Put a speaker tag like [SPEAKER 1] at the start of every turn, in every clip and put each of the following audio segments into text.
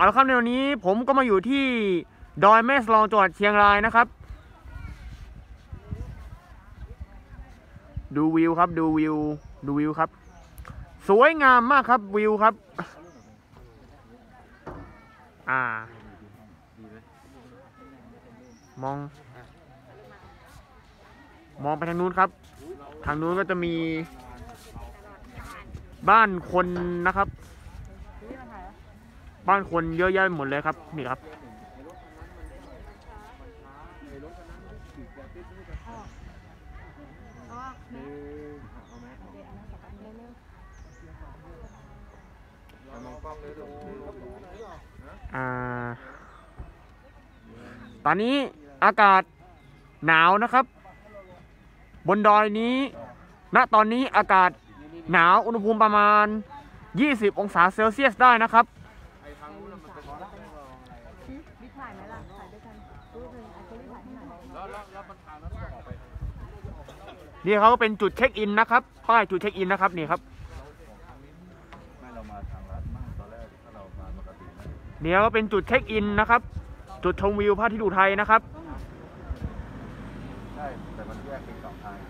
[SPEAKER 1] เอาละครับในวันนี้ผมก็มาอยู่ที่ดอยแม่สลองจังหวัดเชียงรายนะครับดูวิวครับดูวิวครับสวยงามมากครับวิวครับมองไปทางนู้นครับทางนู้นก็จะมีบ้านคนนะครับบ้านคนเยอะแยะหมดเลยครับนี่ครับตอนนี้อากาศหนาวนะครับบนดอยนี้ณตอนนี้อากาศหนาวอุณหภูมิประมาณ20องศาเซลเซียสได้นะครับนี่เขาก็เป็นจุดเช็คอินนะครับป้ายจุดเช็คอินนะครับนี่ครับเนี่ยก็เป็นจุดเช็คอินนะครับจุดชมวิวพระอาทิตย์อุทัยนะครับใช่แต่มันแยกเป็น2ทาง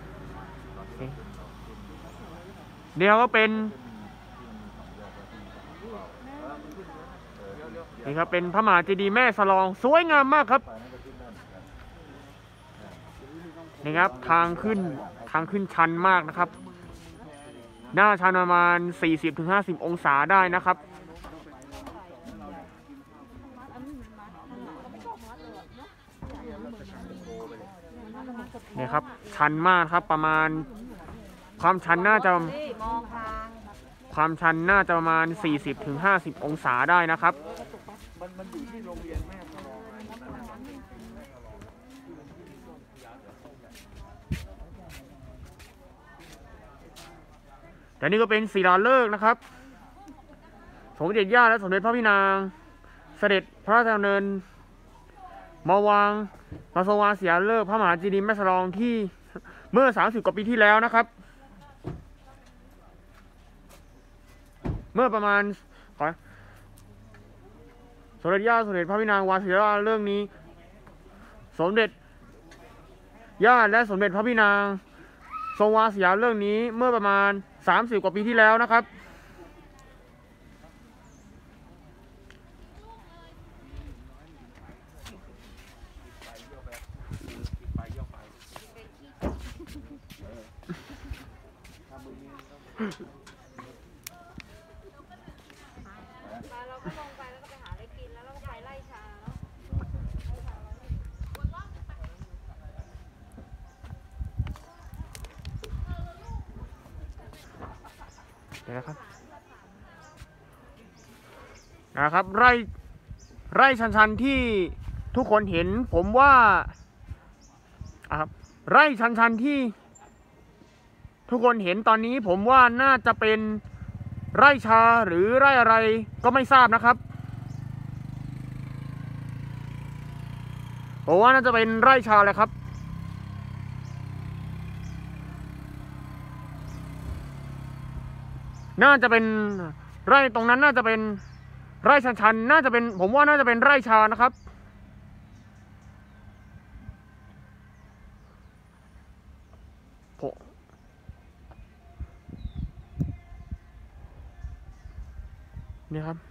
[SPEAKER 1] เนี่ยก็เป็นนี่ครับเป็นพระมหาเจดีย์แม่สลองสวยงามมากครับนี่ครับทางขึ้นชันมากนะครับหน้าชันประมาณ 40-50 องศาได้นะครับนี่ครับชันมากครับประมาณความชันน่าจะประมาณ 40-50 องศาได้นะครับแต่นี่ก็เป็นศิลาฤกษ์นะครับสมเด็จย่าและสมเด็จพระพี่นางเสด็จพระราชดำเนินมาวางมาทรงวางศิลาฤกษ์พระมหาเจดีย์แม่สลองที่เมื่อ30 กว่าปีที่แล้วนะครับเมื่อประมาณสมเด็จย่าสมเด็จพระพี่นางวางศิลาฤกษ์นี้สมเด็จย่าและสมเด็จพระพี่นางทรงวางศิลาฤกษ์นี้เมื่อประมาณ30 กว่าปีที่แล้วนะครับเราก็ลงไปแล้วก็ไปหาอะไรกินแล้วเราก็ไปไล่ชาเนาะเดี๋ยวนะครับไร่ชันที่ทุกคนเห็นผมว่าครับไร่ชันที่ทุกคนเห็นตอนนี้ผมว่าน่าจะเป็นไร่ชาหรือไร่อะไรก็ไม่ทราบนะครับผมว่าน่าจะเป็นไร่ชาเลยครับน่าจะเป็นไร่ตรงนั้นน่าจะเป็นไร่ชันน่าจะเป็นผมว่าน่าจะเป็นไร่ชานะครับนี่ครับ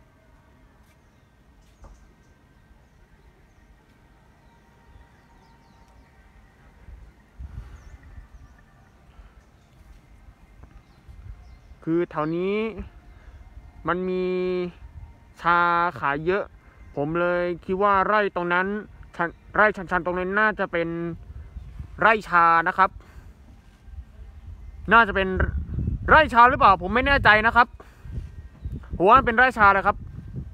[SPEAKER 1] คือแถวนี้มันมีชาขายเยอะผมเลยคิดว่าไร่ตรงนั้นไร่ชันตรงนั้นน่าจะเป็นไร่ชานะครับน่าจะเป็นไร่ชาหรือเปล่าผมไม่แน่ใจนะครับผมว่าเป็นไร่ชาเลยครับ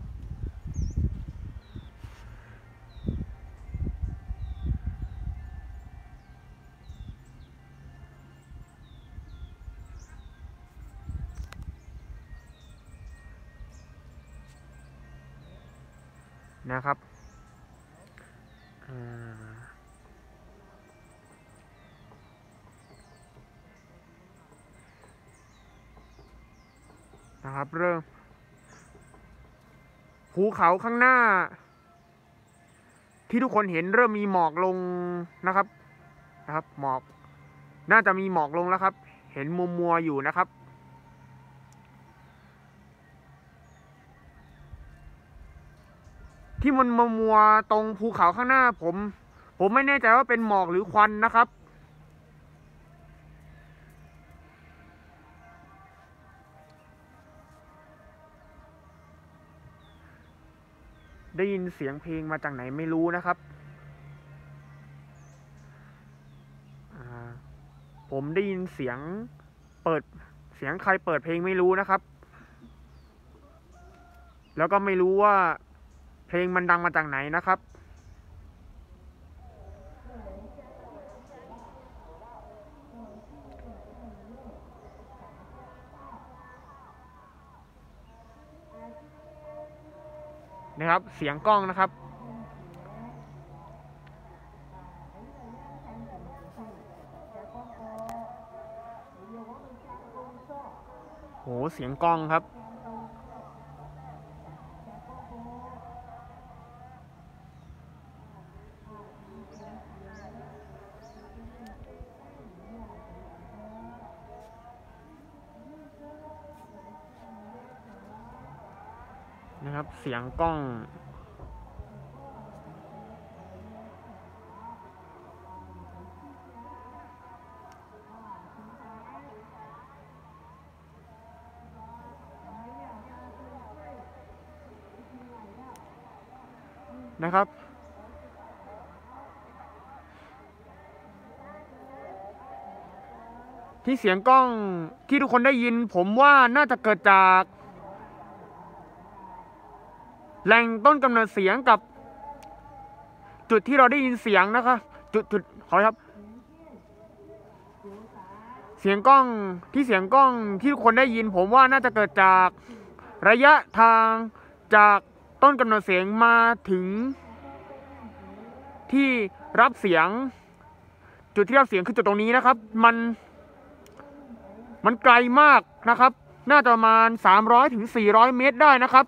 [SPEAKER 1] นะครับนะครับเริ่ม ผภูเขาข้างหน้าที่ทุกคนเห็นเริ่มมีหมอกลงนะครับหมอกน่าจะมีหมอกลงแล้วครับเห็นมัวอยู่นะครับที่มันมัวตรงภูเขาข้างหน้าผมไม่แน่ใจว่าเป็นหมอกหรือควันนะครับได้ยินเสียงเพลงมาจากไหนไม่รู้นะครับผมได้ยินเสียงใครเปิดเพลงไม่รู้นะครับแล้วก็ไม่รู้ว่าเพลงมันดังมาจากไหนนะครับเสียงกล้องนะครับโหเสียงกล้องครับเสียงกล้องนะครับที่เสียงกล้องที่ทุกคนได้ยินผมว่าน่าจะเกิดจากแหล่งต้นกำเนิดเสียงกับจุดที่เราได้ยินเสียงนะคะขอครับเสียงกล้องที่ทุกคนได้ยินผมว่าน่าจะเกิดจากระยะทางจากต้นกำเนิดเสียงมาถึงที่รับเสียงจุดที่รับเสียงคือจุดตรงนี้นะครับมันไกลมากนะครับน่าจะประมาณ300 ถึง 400 เมตรได้นะครับ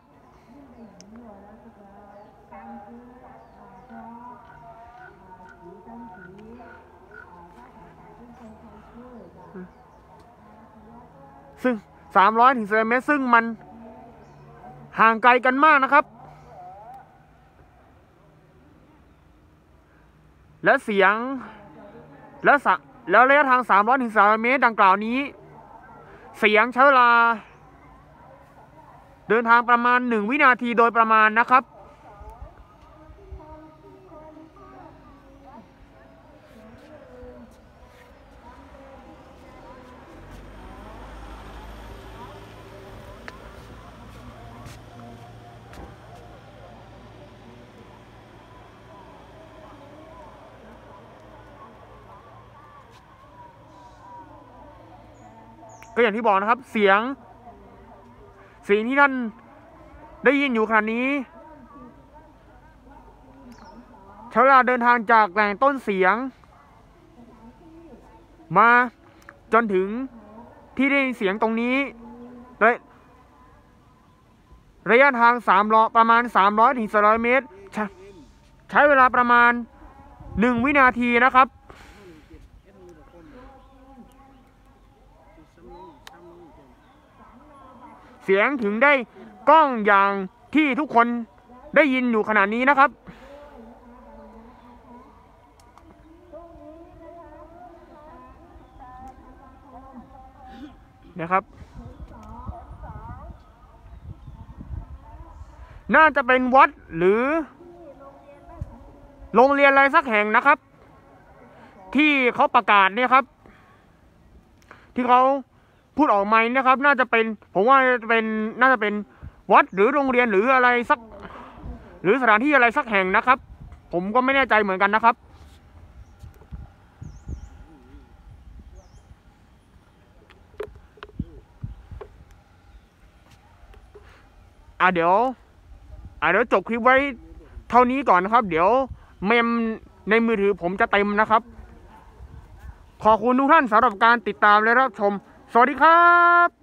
[SPEAKER 1] ซึ่ง300 ถึง 400 เมตรซึ่งมันห่างไกลกันมากนะครับและเสียงแล้วระยะทาง300 ถึง 400 เมตรดังกล่าวนี้เสียงใช้เวลาเดินทางประมาณ1 วินาทีโดยประมาณนะครับก็อย่างที่บอกนะครับเสียงที่ท่านได้ยินอยู่ขณะนี้ใช้เวลาเดินทางจากแหล่งต้นเสียงมาจนถึงที่ได้ยินเสียงตรงนี้ระยะทางประมาณ300 ถึง 400 เมตรใช้เวลาประมาณ1 วินาทีนะครับเสียงถึงได้กล้องอย่างที่ทุกคนได้ยินอยู่ขณะนี้นะครับน่าจะเป็นวัดหรือโรงเรียนอะไรสักแห่งนะครับที่เขาประกาศเนี่ยครับที่เขาพูดออกมานะครับน่าจะเป็นผมว่าน่าจะเป็นวัดหรือโรงเรียนหรืออะไรสักหรือสถานที่อะไรสักแห่งนะครับผมก็ไม่แน่ใจเหมือนกันนะครับเดี๋ยวจบคลิปไว้เท่านี้ก่อนนะครับเดี๋ยวเมมในมือถือผมจะเต็มนะครับขอบคุณทุกท่านสำหรับการติดตามและรับชมสวัสดีครับ